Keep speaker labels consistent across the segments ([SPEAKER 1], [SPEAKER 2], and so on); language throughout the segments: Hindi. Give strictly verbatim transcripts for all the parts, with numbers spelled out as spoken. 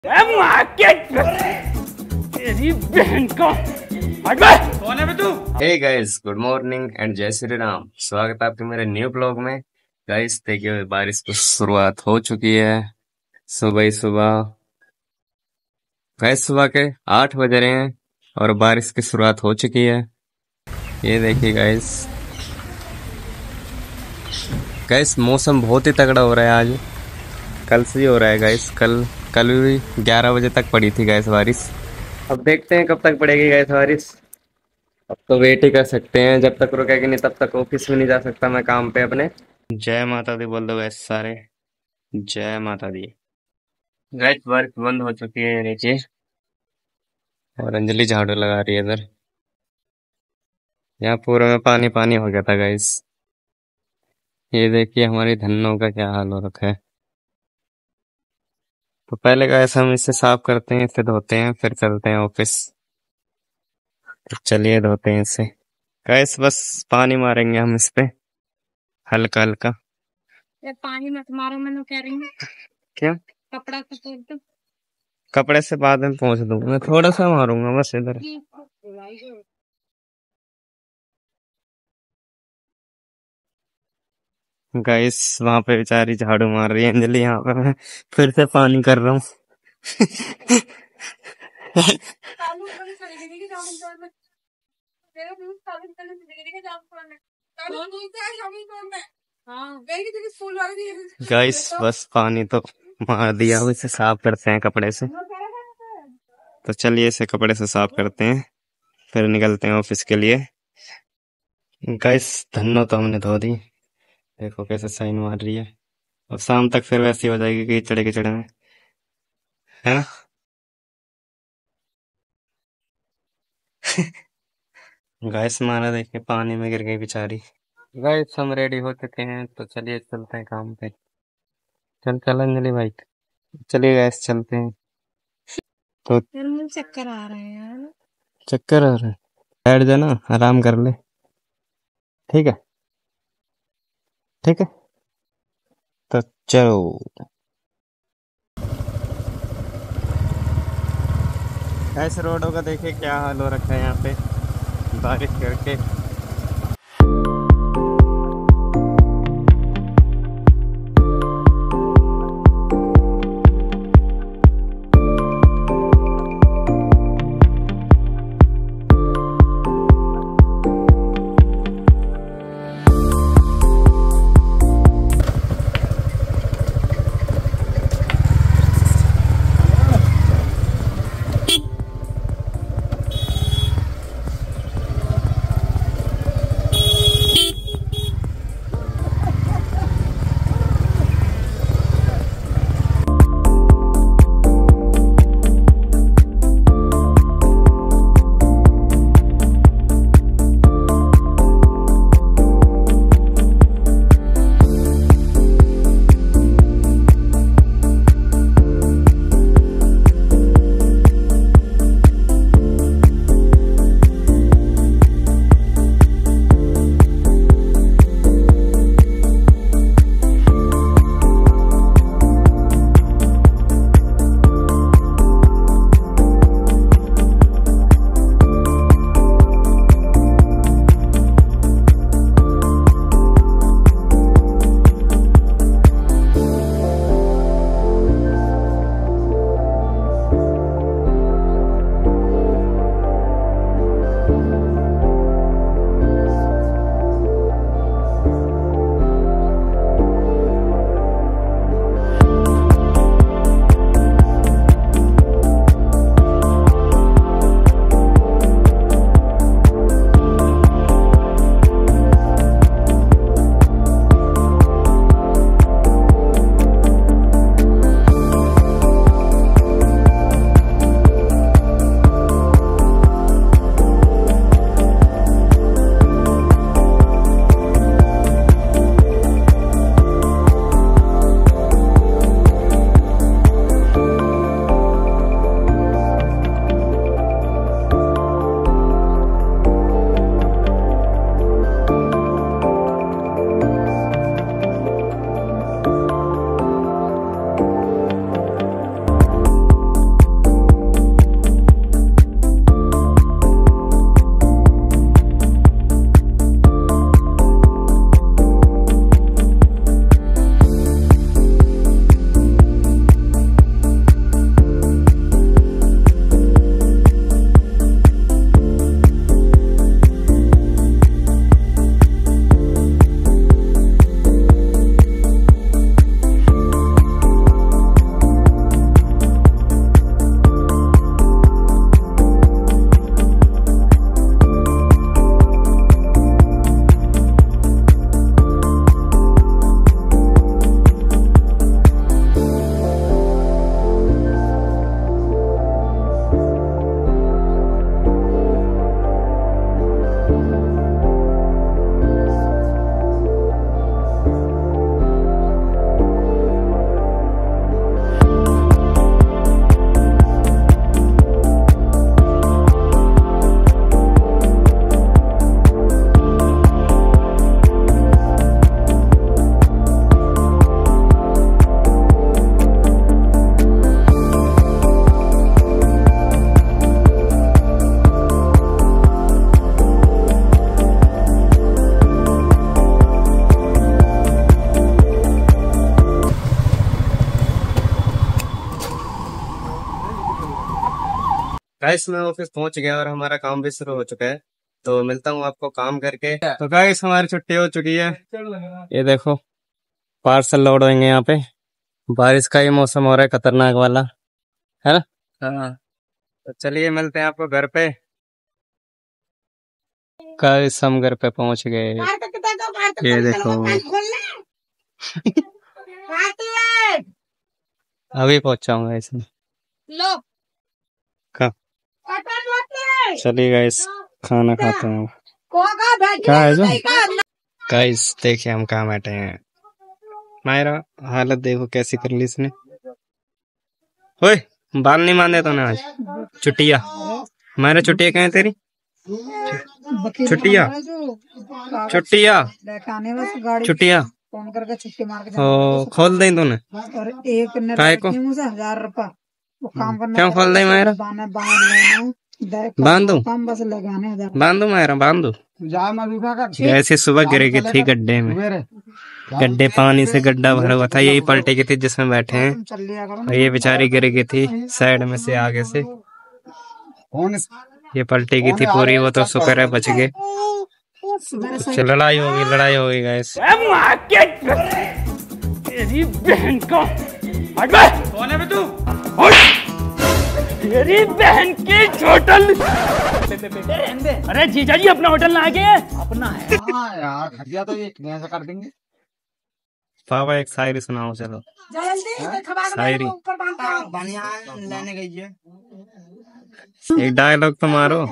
[SPEAKER 1] तेरी बहन को कौन है तू?
[SPEAKER 2] Hey guys, good morning and जय श्री राम। स्वागत है आपके मेरे न्यू ब्लॉग में। गाइस देखिए, बारिश की शुरुआत हो चुकी है सुबह ही सुबह। गाइस सुबह के आठ बज रहे हैं और बारिश की शुरुआत हो चुकी है। ये देखिए गाइस, गाइस मौसम बहुत ही तगड़ा हो रहा है आज। कल से ही हो रहा है गाइस। कल कल भी ग्यारह बजे तक पड़ी थी गाइस बारिश। अब देखते हैं कब तक पड़ेगी गाइस बारिश। अब तो वेट ही कर सकते हैं, जब तक रुकेगी नहीं तब तक ऑफिस में नहीं जा सकता मैं काम पे अपने। जय माता दी बोल दो गाइस सारे, जय माता दी। गाइस बारिश बंद हो चुकी है नीचे और अंजलि झाड़ू लगा रही है इधर। यहाँ पूरे में पानी पानी हो गया था गाइस। ये देखिए हमारी धन्नों का क्या हाल हो रखा है। तो पहले गाइस हम इसे साफ करते हैं, इसे धोते हैं, फिर चलते हैं ऑफिस। तो चलिए धोते हैं इसे गाइस। बस पानी मारेंगे हम इस पे हल्का हल्का।
[SPEAKER 3] यार पानी मत मारो, मैं कह रही हूँ।
[SPEAKER 2] क्या?
[SPEAKER 3] कपड़ा तो पोंछ दो।
[SPEAKER 2] कपड़े से बाद में पहुंच दूंगा, मैं थोड़ा सा मारूंगा बस इधर। गाइस वहां पे बेचारी झाड़ू मार रही है अंजलि, यहाँ पे मैं फिर से पानी कर रहा हूँ। गाइस बस पानी तो मार दिया, अब इसे साफ करते हैं कपड़े से। तो चलिए इसे कपड़े से साफ करते हैं, फिर निकलते हैं ऑफिस के लिए। गाइस धन्नो तो हमने धो दी, देखो कैसे साइन मार रही है। अब शाम तक फिर वैसी हो जाएगी कि कीचड़े कीचड़े में, है ना? गाइस मारा देखिए पानी में गिर गई बेचारी। गाइस हम रेडी हो चुके हैं, तो चलिए चलते हैं काम पे। चल चल अंजलि भाई, चलिए गाइस चलते हैं। तो
[SPEAKER 3] यार मुझे चक्कर आ रहे हैं यार।
[SPEAKER 2] चक्कर आ रहा है? बैठ जाना, आराम कर ले, ठीक है? ठीक है तो चलो। ऐसे रोडों का देखिए क्या हाल हो रखा है यहाँ पे बारिश करके। गाइस मैं ऑफिस पहुंच गया और हमारा काम भी शुरू हो चुका है, तो मिलता हूँ आपको काम करके। तो गाइस हमारी छुट्टी हो चुकी है, ये देखो पार्सल लोड होंगे यहाँ पे। बारिश का ही मौसम हो रहा है खतरनाक वाला, है ना? हाँ, तो चलिए मिलते हैं आपको घर पे। गाइस हम घर पे पहुंच गए, ये देखो अभी पहुंचा हूँ गाइस।
[SPEAKER 3] लो
[SPEAKER 2] चलिए गाइस खाना खाते हैं। क्या है जो गाइस देखिए हम कहाँ बैठे हैं। मायरा हालत देखो कैसी कर ली इसने। ओए बाल नहीं बांधे तो ना आज छुट्टिया। मायरा छुट्टिया कहाँ है तेरी? छुट्टिया छुट्टिया छुट्टिया
[SPEAKER 4] फोन करके छुट्टी मार के
[SPEAKER 2] ओ खोल दे तूने
[SPEAKER 4] और एक
[SPEAKER 2] काय को
[SPEAKER 4] हजार रुपया वो काम करना।
[SPEAKER 2] क्यों खोल दे मायरा? बांध दू
[SPEAKER 4] काम बस लगाने हजार
[SPEAKER 2] बांधू मायरा बांधू। ऐसे सुबह गिरी थी गड्ढे में, गड्ढे पानी से गड्ढा भरा हुआ था, यही पलटी की थी जिसमें बैठे हैं। और ये बेचारी गिर गई थी साइड में से आगे से, ये पलटी की थी पूरी, वो तो शुक्र है बच गए। तो लड़ाई होगी लड़ाई होगी गाइस।
[SPEAKER 1] तेरी बहन का हट बे। कौन है बे तू? तेरी बहन की होटल। अरे जीजा जी अपना होटल ना आके अपना है।
[SPEAKER 4] हाँ यार खटिया तो ये कैसे कर देंगे।
[SPEAKER 2] पापा एक शायरी सुनाओ चलो। शायरी
[SPEAKER 4] लेने गई है
[SPEAKER 2] एक डायलॉग तो मारो।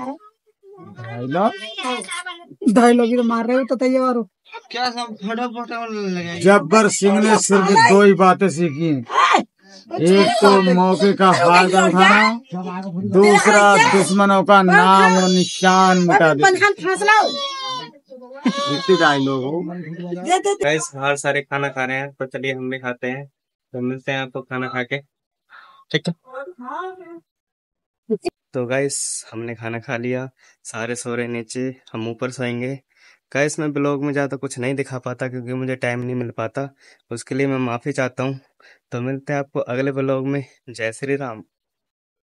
[SPEAKER 4] डायलॉग डायलॉग तो मार रहे हो तो तैयार हो क्या? सब फटाफट
[SPEAKER 5] जब्बर सिंह ने सिर्फ दो ही बातें सीखी, एक तो मौके का फायदा उठाना, दूसरा दुश्मनों का नाम और निशान मिटा देना। डायलॉग हो
[SPEAKER 2] गाइस बाहर सारे खाना खा रहे हैं, तो चलिए हम भी खाते हैं। तो मिलते हैं आपको खाना खा के, ठीक है? तो गाइस हमने खाना खा लिया, सारे सो रहे नीचे, हम ऊपर सोएंगे। गाइस मैं ब्लॉग में ज़्यादा कुछ नहीं दिखा पाता क्योंकि मुझे टाइम नहीं मिल पाता, उसके लिए मैं माफ़ी चाहता हूँ। तो मिलते हैं आपको अगले ब्लॉग में। जय श्री राम।